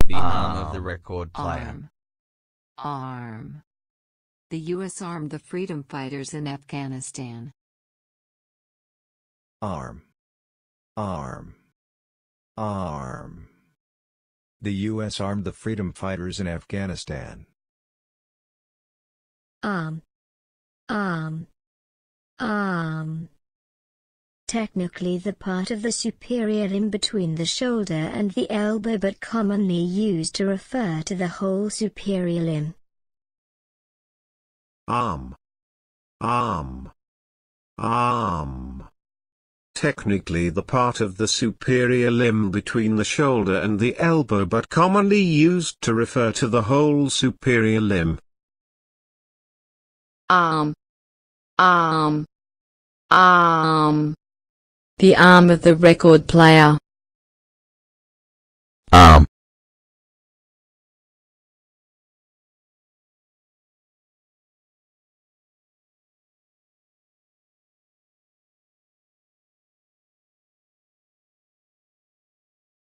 The arm of the record player. Arm. The U.S. armed the freedom fighters in Afghanistan. Arm. The U.S. armed the freedom fighters in Afghanistan. Arm. Technically the part of the superior limb between the shoulder and the elbow, but commonly used to refer to the whole superior limb. Arm. Technically the part of the superior limb between the shoulder and the elbow, but commonly used to refer to the whole superior limb. Arm. The arm of the record player. Arm.